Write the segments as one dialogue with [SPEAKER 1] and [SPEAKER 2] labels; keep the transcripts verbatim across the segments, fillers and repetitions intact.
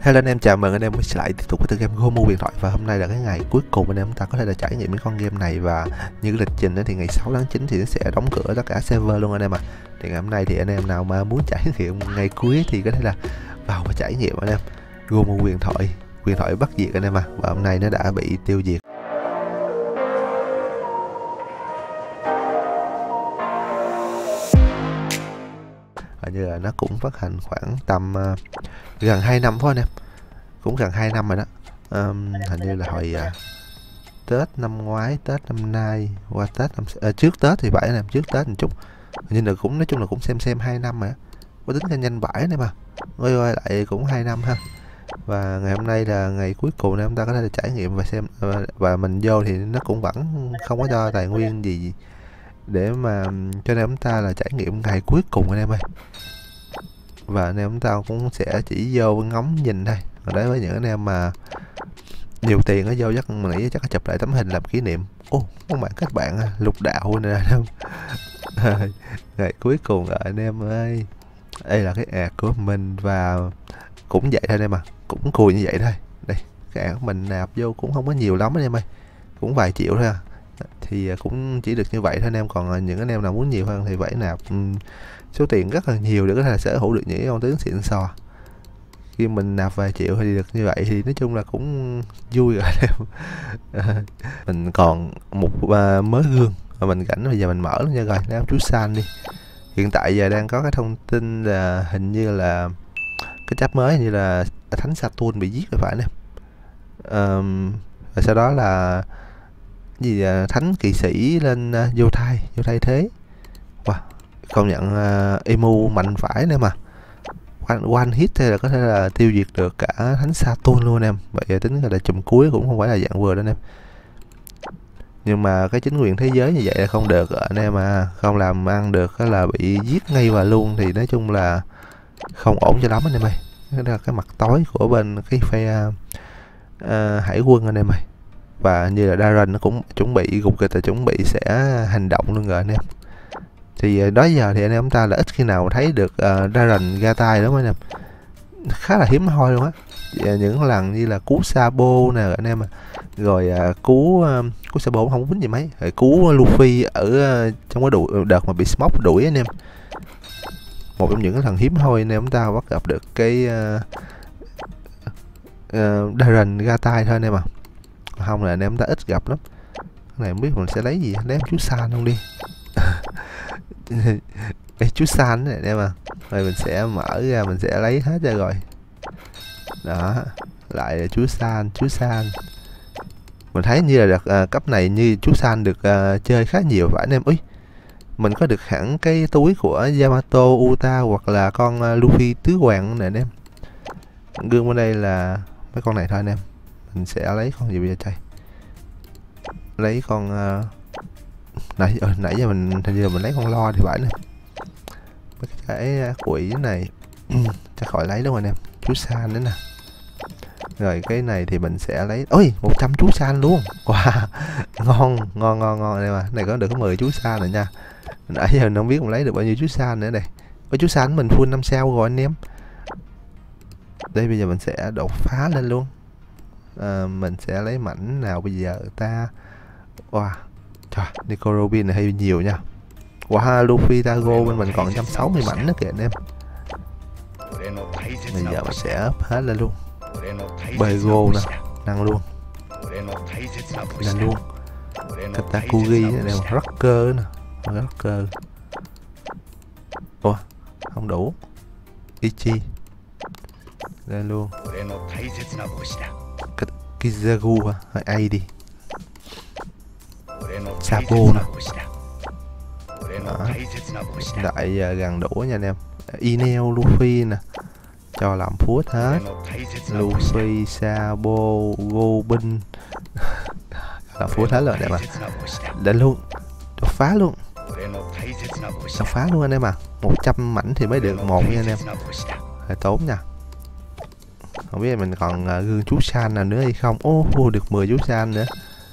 [SPEAKER 1] Hello anh em, chào mừng anh em quay trở lại tiếp tục với tựa game Gomu huyền thoại. Và hôm nay là cái ngày cuối cùng anh em chúng ta có thể là trải nghiệm cái con game này. Và như cái lịch trình thì ngày sáu tháng chín thì nó sẽ đóng cửa tất cả server luôn anh em ạ. À. Thì ngày hôm nay thì anh em nào mà muốn trải nghiệm ngày cuối thì có thể là vào và trải nghiệm anh em Gomu huyền thoại, huyền thoại bất diệt anh em à. Và hôm nay nó đã bị tiêu diệt. Hình như là nó cũng phát hành khoảng tầm uh, gần hai năm thôi anh em, cũng gần hai năm rồi đó. Um, hình như là hồi uh, Tết năm ngoái, Tết năm nay, qua Tết năm uh, trước Tết thì phải anh em, trước Tết một chút. Hình như là cũng nói chung là cũng xem xem hai năm rồi. Có tính ra nhanh vãi này mà, quay quay lại cũng hai năm ha. Và ngày hôm nay là ngày cuối cùng nên chúng ta có thể là trải nghiệm và xem, uh, và mình vô thì nó cũng vẫn không có cho tài nguyên gì để mà cho nên chúng ta là trải nghiệm ngày cuối cùng anh em ơi. Và anh em chúng ta cũng sẽ chỉ vô ngóng nhìn thôi. Còn đấy với những anh em mà nhiều tiền nó vô chắc mình nghĩ chắc chụp lại tấm hình làm kỷ niệm. Ô, các bạn các bạn lục đạo nè anh em. Ngày cuối cùng rồi anh em ơi. Đây là cái ad của mình và cũng vậy thôi anh em à, cũng cùi như vậy thôi. Đây, cái ad của mình nạp vô cũng không có nhiều lắm anh em ơi, cũng vài triệu thôi à. Thì cũng chỉ được như vậy thôi anh em. Còn những anh em nào muốn nhiều hơn thì phải nạp số tiền rất là nhiều để có thể sở hữu được những con tướng xịn sò. Khi mình nạp vài triệu thì được như vậy thì nói chung là cũng vui rồi anh em. Mình còn một uh, mớ gương mà mình rảnh, bây giờ mình mở nha. Rồi lấy chú San đi. Hiện tại giờ đang có cái thông tin là hình như là cái chap mới như là Thánh Saturn bị giết rồi phải anh em. Um, và sau đó là gì à, Thánh Kỵ Sĩ lên uh, vô thay vô thay thế. Wow, công nhận uh, emu mạnh phải nữa mà, one, one hit thì là có thể là tiêu diệt được cả Thánh Saturn luôn em. Vậy tính là chùm cuối cũng không phải là dạng vừa đó anh em. Nhưng mà cái chính quyền thế giới như vậy là không được anh em à, không làm ăn được là bị giết ngay và luôn. Thì nói chung là không ổn cho lắm anh em ơi. Đó là cái mặt tối của bên cái phe uh, hải quân anh em ơi. Và như là Darren nó cũng chuẩn bị gục kịch, chuẩn bị sẽ hành động luôn rồi anh em. Thì đó giờ thì anh em chúng ta là ít khi nào thấy được uh, Darren ra tay đúng không anh em, khá là hiếm hoi luôn á. Những lần như là cú Sabo nè anh em à, rồi uh, cú uh, cú Sabo không quýnh gì mấy, rồi cú Luffy ở uh, trong cái đu, đợt mà bị Smoke đuổi anh em, một trong những cái lần hiếm hoi anh em chúng ta bắt gặp được cái uh, uh, Darren ra tay thôi anh em à. Không là anh em ta ít gặp lắm. Cái này không biết mình sẽ lấy gì, lấy chú San không đi. Cái chú San này anh em à. Rồi mình sẽ mở ra, mình sẽ lấy hết ra rồi. Đó, lại là chú San, chú San. Mình thấy như là được uh, cấp này như chú San được uh, chơi khá nhiều phải anh em. Úi, mình có được hẳn cái túi của Yamato Uta hoặc là con uh, Luffy tứ hoàng này anh em. Gương bên đây là mấy con này thôi anh em. Mình sẽ lấy con gì bây giờ chơi? Lấy con uh, nãy uh, nãy giờ mình hình như mình lấy con lo thì phải nè. Mấy cái quỷ này chắc khỏi lấy đâu anh em. Chú San nữa nè. Rồi cái này thì mình sẽ lấy. Ôi, một trăm chú San luôn. Wow, ngon ngon ngon ngon anh em à. Này có được có mười chú San rồi nha. Nãy giờ mình không biết mình lấy được bao nhiêu chú San nữa đây. Có chú San mình full năm sao rồi anh em. Đây bây giờ mình sẽ đột phá lên luôn. À, mình sẽ lấy mảnh nào bây giờ ta. Wow, trời, Nico Robin này hơi nhiều nha. Wow, Luffy Tago bên mình còn một trăm sáu mươi mảnh nữa kìa anh em. Bây giờ mình sẽ up hết lên luôn. Bego nè, năng luôn, năng luôn. Katakugi này, Rocker nè, Rocker. Ủa, không đủ. Ichi lên luôn. Kizaru hay ai đi. Sabo nè. Đại giờ gần đủ nha anh em. Ineo, Luffy nè, cho làm phút hết. Luffy, Sabo, Robin làm phút hết rồi anh em à. Đến luôn, đột phá luôn, đột phá luôn anh em à. Một trăm mảnh thì mới được một nha anh em, hơi tốn nha. Không biết mình còn uh, gương chú San nào nữa hay không. Ô, oh, được mười chú San nữa.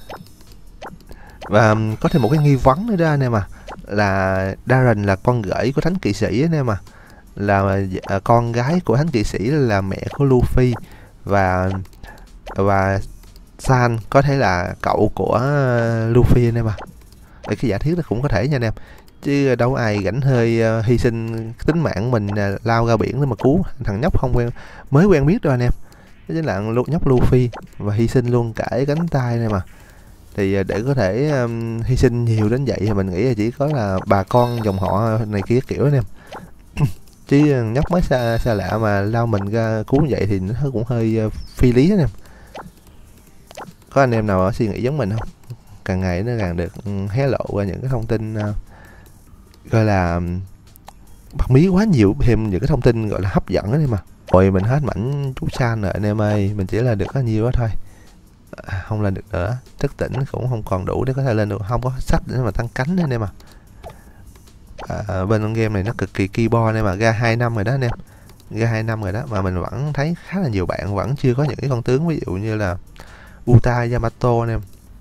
[SPEAKER 1] Và um, có thêm một cái nghi vấn nữa đó anh em à, là Darren là con rể của Thánh Kỵ Sĩ anh em à. Là uh, con gái của Thánh Kỵ Sĩ là mẹ của Luffy. và và San có thể là cậu của Luffy anh em à. Để cái giả thiết nó cũng có thể nha anh em, chứ đâu ai rảnh hơi uh, hy sinh tính mạng mình uh, lao ra biển để mà cứu thằng nhóc không quen mới quen biết đâu anh em. Đó chính là nhóc Luffy, và hy sinh luôn cả cái cánh tay này mà. Thì uh, để có thể um, hy sinh nhiều đến vậy thì mình nghĩ là chỉ có là bà con dòng họ này kia kiểu anh em. Chứ nhóc mới xa, xa lạ mà lao mình ra cứu vậy thì nó cũng hơi uh, phi lý anh em. Có anh em nào ở suy nghĩ giống mình không? Càng ngày nó càng được hé lộ ra những cái thông tin uh, gọi là bắt mí quá nhiều, thêm những cái thông tin gọi là hấp dẫn đấy mà. Rồi mình hết mảnh chú San rồi anh em ơi, mình chỉ là được có nhiều đó thôi, à, không lên được nữa, thức tỉnh cũng không còn đủ để có thể lên được, không có sách để mà tăng cánh nữa anh em à. À, bên con game này nó cực kỳ keyboard này mà, ra hai năm rồi đó anh em, ra hai năm rồi đó mà mình vẫn thấy khá là nhiều bạn vẫn chưa có những cái con tướng ví dụ như là Uta Yamato anh em.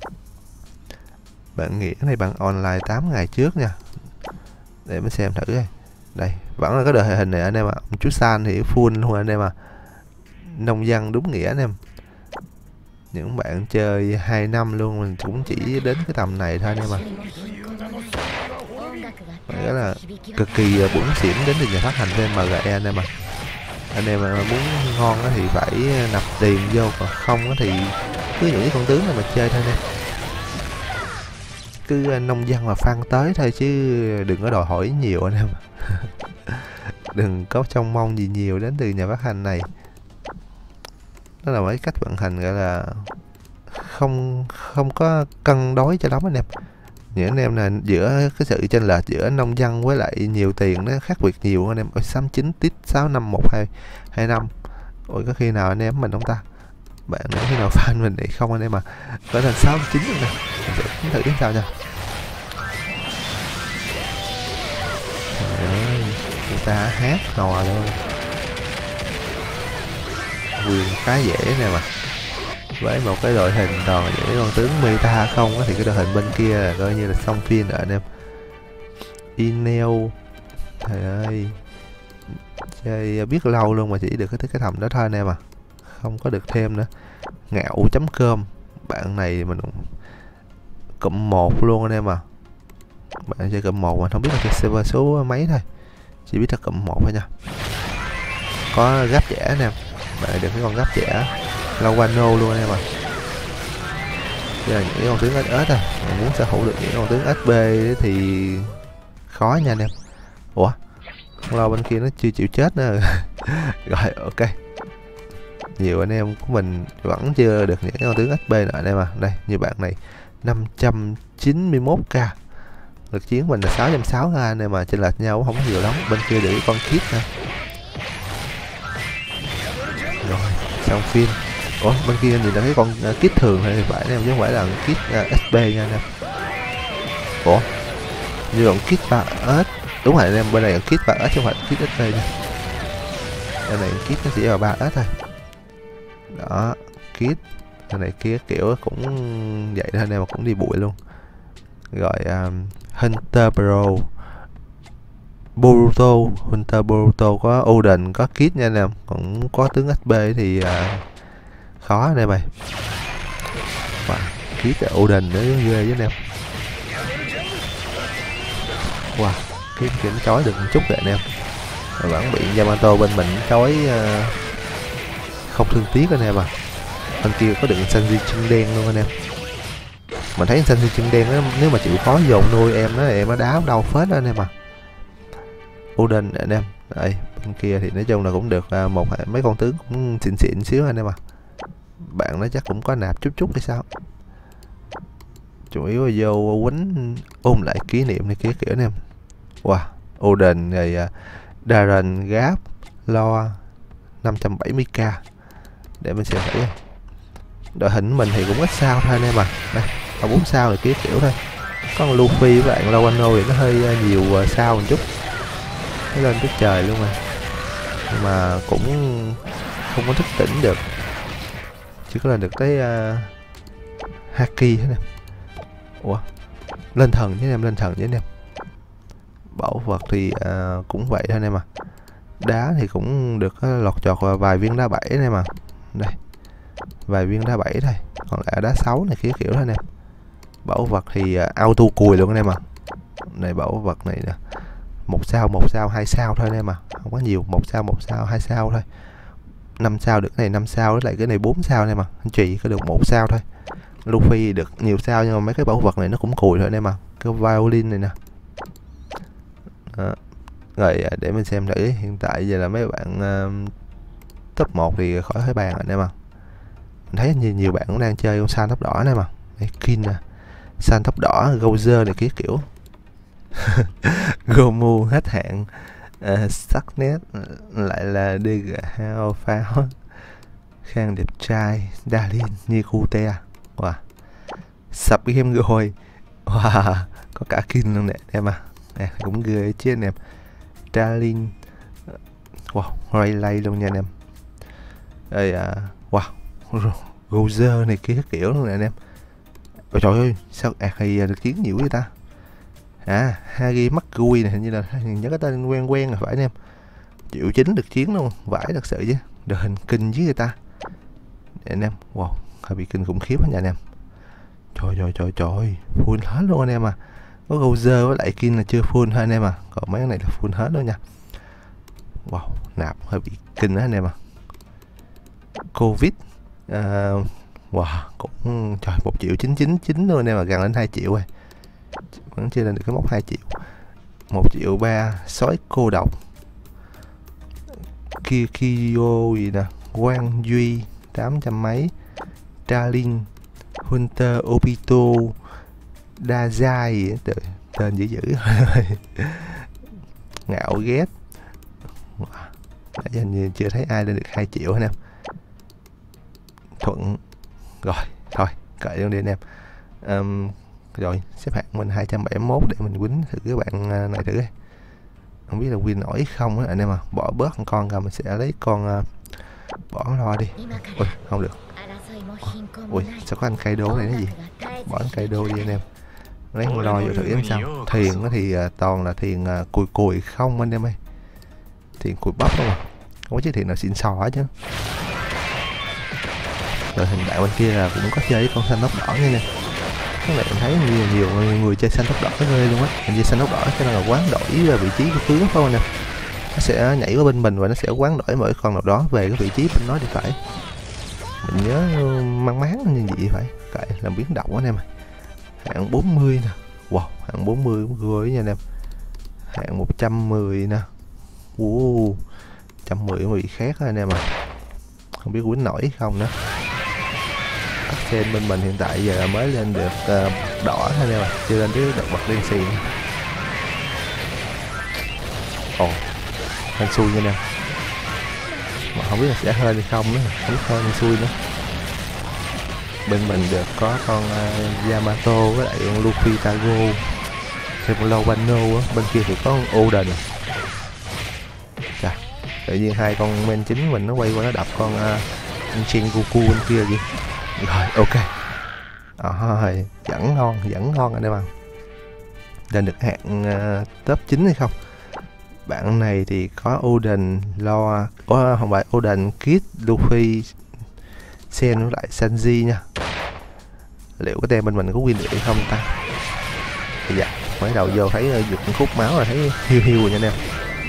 [SPEAKER 1] Bạn nghĩ cái này bạn online tám ngày trước nha, để mình xem thử đây. Đây vẫn là cái đội hình này anh em ạ. À. Chú San thì full luôn anh em à, nông dân đúng nghĩa anh em. Những bạn chơi hai năm luôn mình cũng chỉ đến cái tầm này thôi anh em à. Đó là cực kỳ bủn xỉn đến từ nhà phát hành bên em giê anh em à. Anh em mà muốn ngon thì phải nạp tiền vô, còn không thì cứ những cái con tướng này mà chơi thôi anh em. Cứ nông dân mà fan tới thôi chứ đừng có đòi hỏi nhiều anh em. Đừng có trông mong gì nhiều đến từ nhà phát hành này. Đó là mấy cách vận hành gọi là không không có cân đối cho lắm anh em. Những anh em là giữa cái sự chênh lệch giữa nông dân với lại nhiều tiền nó khác biệt nhiều anh em. Ôi sáu chín tít sáu năm một hai hai năm. Ôi có khi nào anh em mình không ta? Bạn có khi nào fan mình thì không anh em à. Có thành sáu chín nè. Mình sẽ tính thử sao nha. Trời ơi, người ta hát hò luôn. Quyền khá dễ nè mà. Với một cái đội hình toàn những con tướng meta không á, thì cái đội hình bên kia là coi như là xong phim rồi anh em. Ineo, trời ơi, chơi biết lâu luôn mà chỉ được cái cái thầm đó thôi anh em à, không có được thêm nữa. Ngạo chấm cơm, bạn này mình cụm một luôn anh em à. Bạn chơi cụm một mà không biết là cái server số mấy thôi, chỉ biết là cụm một thôi nha. Có gáp trẻ anh em, bạn được cái con gáp trẻ Lawano luôn anh em à. Đây là những con tướng ét ét thôi, mà muốn sở hữu được những con tướng ét pê thì khó nha anh em. Ủa, lo bên kia nó chưa chịu chết nữa. Rồi ok, nhiều anh em của mình vẫn chưa được những con tướng ét pê nữa anh em à. Đây như bạn này năm trăm chín mươi mốt k, lực chiến mình là sáu trăm sáu mươi anh em mà, chênh lệch nhau cũng không có nhiều lắm. Bên kia được con kit nè. Rồi xong phim. Ủa bên kia nhìn là cái con uh, kit thường hay phải em, chứ không phải là kit uh, ét pê nha anh em. Ủa như còn kit ba ét, đúng rồi anh em, bên này là kit ba ét chứ không phải kit ét pê nha. Bên này kit nó chỉ là ba ét thôi. Đó, kit bên này kia kiểu cũng vậy thôi anh em, mà cũng đi bụi luôn. Rồi um, Hunter Pro Boruto, Hunter Boruto có Oden, có kit nha anh em, còn có tướng ét pê thì uh, khó anh em ơi. Wow, kit là Oden nữa ghê với anh em. Wow, kit kia nó chói được một chút rồi anh em. Rồi vẫn bị Yamato bên mình chói uh, không thương tiếc anh em à. Bên kia có đựng Sanji chân đen luôn anh em. Mình thấy Sanji chân đen đó, nếu mà chịu khó dồn nuôi em nó em nó đá đau phết đó anh em à. Oden anh em. Đây, bên kia thì nói chung là cũng được uh, một mấy con tướng cũng xịn xịn xíu anh em à. Bạn nó chắc cũng có nạp chút chút hay sao. Chủ yếu là vô quýnh ôm lại kỷ niệm này kia kiểu anh em. Wow, Oden rồi uh, Darren Gap lo năm trăm bảy mươi k. Để mình xem thử. Đội hình mình thì cũng ít sao thôi anh em à. Đây, ở bốn sao rồi kia kiểu thôi. Có con Luffy với bạn Lawano thì nó hơi uh, nhiều uh, sao một chút. Nó lên tới trời luôn mà. Nhưng mà cũng không có thức tỉnh được. Chỉ có là được tới uh, Haki thế nè. Ủa, lên thần chứ em, lên thần chứ em. Bảo vật thì uh, cũng vậy thôi anh em à. Đá thì cũng được uh, lọt chọt vào vài viên đá bảy anh em à. đây vài viên đá bảy thôi, còn lại đá sáu này kia kiểu thôi anh em. Bảo vật thì uh, auto cùi luôn anh em à. Này bảo vật này nè, một sao một sao hai sao thôi anh em à, không có nhiều, một sao một sao hai sao thôi. Năm sao được cái này năm sao, với lại cái này bốn sao anh em à. Anh chị có được một sao thôi. Luffy được nhiều sao nhưng mà mấy cái bảo vật này nó cũng cùi thôi anh em à. Cái violin này nè. Đó. Rồi để mình xem thử hiện tại giờ là mấy bạn uh, top một thì khỏi thấy bàn anh em à. Mình thấy nhiều, nhiều bạn cũng đang chơi con san tóc đỏ anh em à. Đây, Kin nè, san tóc đỏ, Gozer này kia kiểu. Gomu hết hạn, uh, sắc nét lại là đê giê hao pháo, Khang đẹp trai, Dalin, Nikute. Wow. Sập game rồi. Wow, có cả Kin luôn nè em à. À, cũng ghê chứ anh em. Dalin. Wow, Rayleigh luôn nha anh em. Rồi à, wow. Gozer này kia kiểu luôn nè anh em. Ôi trời ơi, sao ạc thì được kiến nhiều vậy ta? À, Hagi McGui này hình như là nhớ cái tên quen quen rồi phải anh em. Triệu chính được chiến luôn, vãi thật sự chứ. Đội hình kinh với người ta. Để anh em, wow, hơi bị kinh khủng khiếp nha anh em. Trời trời trời trời, full hết luôn anh em à. Có Gozer với lại Kin là chưa full thôi anh em à. Còn mấy cái này là full hết luôn nha. Wow, nạp hơi bị kinh đó anh em à. Covid uh, wow, cũng trời một triệu chín chín chín luôn anh em à, gần lên hai triệu rồi. Vẫn chưa lên được cái mốc hai triệu. Một triệu ba, sói cô độc. Kia Kiyo gì nè, Quang Duy tám trăm mấy, Darling, Hunter Obito, Dazai, tên dữ dữ. Ngạo ghét. Nãy giờ như chưa thấy ai lên được hai triệu anh em. Thuận. Rồi, thôi, cậy luôn đi anh em. Um, rồi, xếp hạng mình hai trăm bảy mươi mốt để mình quýnh thử cái bạn này thử. Không biết là win nổi không á anh em à. Bỏ bớt một con ra mình sẽ lấy con uh, bỏ lo đi. Ui, không được. Ui, sao có anh cây đô này nó gì? Bỏ anh cây đô đi anh em. Lấy con lo vô thử em sao. Thiền thì uh, toàn là thiền uh, cùi cùi không anh em ơi. Thiền cùi bắp không à. Không có chiếc thiền nào xịn sò hết chứ. Rồi hình bạn bên kia là cũng có chơi với con xanh tóc đỏ nha nè. Cái này mình thấy nhiều nhiều người, người chơi xanh tóc đỏ ghê luôn á. Mình chơi xanh tóc đỏ cho nên là quán đổi vị trí của tướng phải không anh em? Nó sẽ nhảy qua bên mình và nó sẽ quán đổi mỗi con nào đó về cái vị trí bên nó thì phải. Mình nhớ mang máng như vậy phải. Cậy làm biến động anh em ơi. Hạng bốn mươi nè. Wow, hạng bốn mươi cũng ghê nha anh em. Hạng một trăm mười nè. Wow, một trăm mười cũng bị khác anh em à. Không biết quýnh nổi không nữa. Axel bên mình hiện tại giờ mới lên được uh, đỏ thôi anh em à, chưa lên tới đợt bật đen xì. Ồ, hên xui nha anh em. Mà không biết là sẽ hên hay không nữa, không biết hên hay xui nữa. Bên mình được có con uh, Yamato với lại con Luffy Tago, thêm con Lobano á, bên kia thì có con Oden. Chà, tự nhiên hai con main chính mình nó quay qua nó đập con uh, Sengoku bên kia gì. Rồi, ok. Rồi, vẫn ngon, vẫn ngon anh em ạ. Lên được hạng uh, top chín hay không? Bạn này thì có Oden, Lo, oh, không phải Oden, Kid, Luffy, Sen với lại Sanji nha. Liệu cái tem bên mình có win được hay không ta? Dạ, mới đầu vô thấy uh, dựng khúc máu là thấy hiu hiu rồi nha anh em.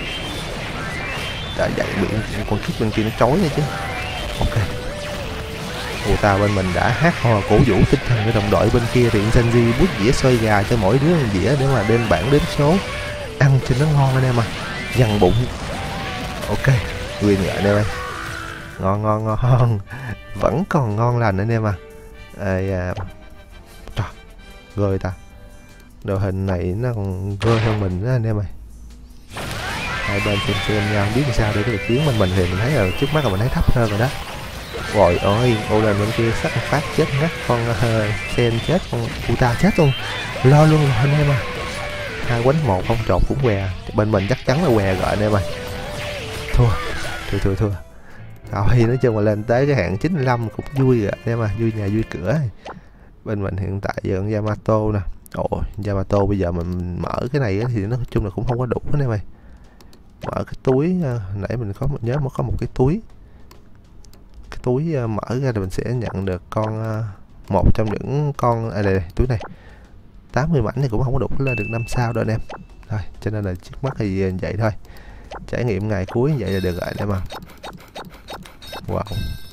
[SPEAKER 1] Đã dậy bị con Kid bên kia nó chói nha chứ. Ok. Cô ta bên mình đã hát hò cổ vũ tinh thần của đồng đội bên kia thì Sanji bút dĩa xoay gà cho mỗi đứa một dĩa để mà lên bảng đếm số ăn cho nó ngon anh em à, dằn bụng. Ok, win rồi anh em ơi, ngon ngon ngon, vẫn còn ngon lành anh em à. Ê, à trời, ghê ta, đội hình này nó còn ghê hơn mình đó anh em ơi. Hai bên xem xem nhau biết làm sao để có được tiếng bên mình thì mình thấy là trước mắt là mình thấy thấp hơn rồi đó. Rồi ơi, Oden bên kia sắc phát chết ngắt con uh, Sen chết, con Uta chết luôn, lo luôn rồi anh em à. Hai quánh một không trột cũng què, bên mình chắc chắn là què rồi anh em ơi. Thua, thua thua thua. Rồi nói chung là lên tới cái hạng chín mươi lăm cũng vui rồi anh em à, vui nhà vui cửa. Bên mình hiện tại giờ con Yamato nè. Ồ, Yamato bây giờ mình mở cái này thì nó nói chung là cũng không có đủ anh em ơi. Mở cái túi, uh, nãy mình có một nhớ có một cái túi. túi uh, mở ra thì mình sẽ nhận được con uh, một trong những con à, đây, đây, túi này tám mươi mảnh thì cũng không có đủ lên được năm sao đâu anh em. Thôi cho nên là trước mắt thì vậy thôi, trải nghiệm ngày cuối vậy là được rồi anh em à. Wow,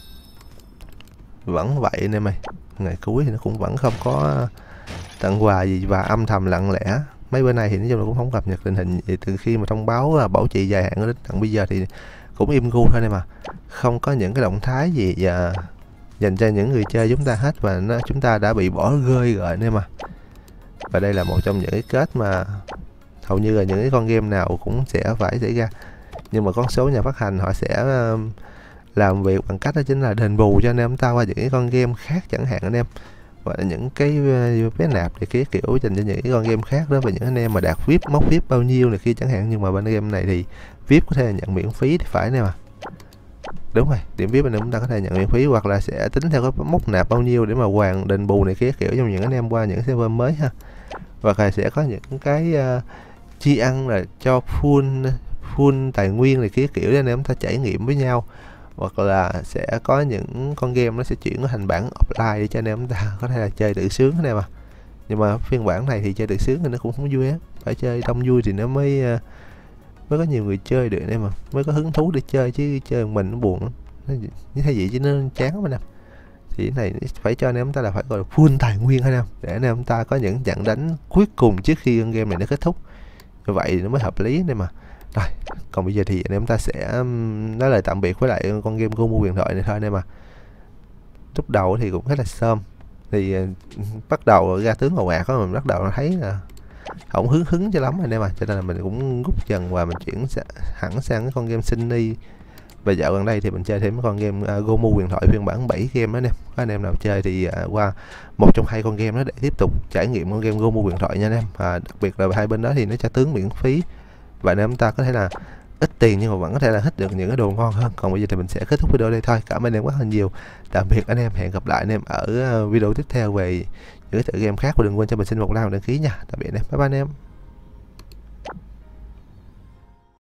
[SPEAKER 1] vẫn vậy anh em ơi, ngày cuối thì nó cũng vẫn không có tặng quà gì và âm thầm lặng lẽ. Mấy bữa nay thì nói chung là cũng không cập nhật tình hình gì, từ khi mà thông báo bảo trì dài hạn đến tận bây giờ thì cũng im gu thôi em mà, không có những cái động thái gì và dành cho những người chơi chúng ta hết, và nó chúng ta đã bị bỏ rơi rồi anh em mà. Và đây là một trong những cái kết mà hầu như là những cái con game nào cũng sẽ phải xảy ra, nhưng mà con số nhà phát hành họ sẽ uh, làm việc bằng cách đó chính là đền bù cho anh em ta qua những cái con game khác chẳng hạn anh em, và những cái uh, vé nạp thì cái kiểu dành cho những cái con game khác đó, và những anh em mà đạt vê i pê mốc vê i pê bao nhiêu này kia chẳng hạn. Nhưng mà bên game này thì vê i pê có thể nhận miễn phí thì phải nè mà. Đúng rồi, điểm vê i pê này chúng ta có thể nhận miễn phí, hoặc là sẽ tính theo cái mốc nạp bao nhiêu để mà hoàn đền bù này kia kiểu trong những anh em qua những server mới ha. Hoặc là sẽ có những cái uh, chi ăn là cho full full tài nguyên này kia kiểu để anh em ta trải nghiệm với nhau, hoặc là sẽ có những con game nó sẽ chuyển thành bản offline để cho anh em ta có thể là chơi tự sướng thế này mà. Nhưng mà phiên bản này thì chơi tự sướng thì nó cũng không vui á, phải chơi đông vui thì nó mới uh, mới có nhiều người chơi được em mà, mới có hứng thú để chơi, chứ chơi mình nó buồn lắm, nó như thế vậy chứ nó chán lắm anh em. Thì cái này phải cho anh em ta là phải gọi là full tài nguyên anh em, để anh em ta có những trận đánh cuối cùng trước khi con game này nó kết thúc, như vậy thì nó mới hợp lý này mà. Rồi còn bây giờ thì anh em ta sẽ nói lời tạm biệt với lại con game Go mua huyền thoại này thôi anh em mà. Lúc đầu thì cũng rất là sớm, thì uh, bắt đầu ra tướng ồ ạt đó, mình bắt đầu thấy là không hứng hứng cho lắm anh em à, cho nên là mình cũng rút dần và mình chuyển hẳn sang cái con game Sunny. Và dạo gần đây thì mình chơi thêm cái con game uh, Go mua huyền thoại phiên bản bảy game đó anh em. Có anh em nào chơi thì uh, qua một trong hai con game đó để tiếp tục trải nghiệm con game Go mua huyền thoại nha anh em. Và đặc biệt là hai bên đó thì nó cho tướng miễn phí, và anh em ta có thể là ít tiền nhưng mà vẫn có thể là hit được những cái đồ ngon hơn. Còn bây giờ thì mình sẽ kết thúc video đây thôi. Cảm ơn anh em rất là nhiều. Tạm biệt anh em, hẹn gặp lại anh em ở video tiếp theo về những cái tựa game khác, và đừng quên cho mình xin một like và đăng ký nha. Tạm biệt anh em, bye bye anh em.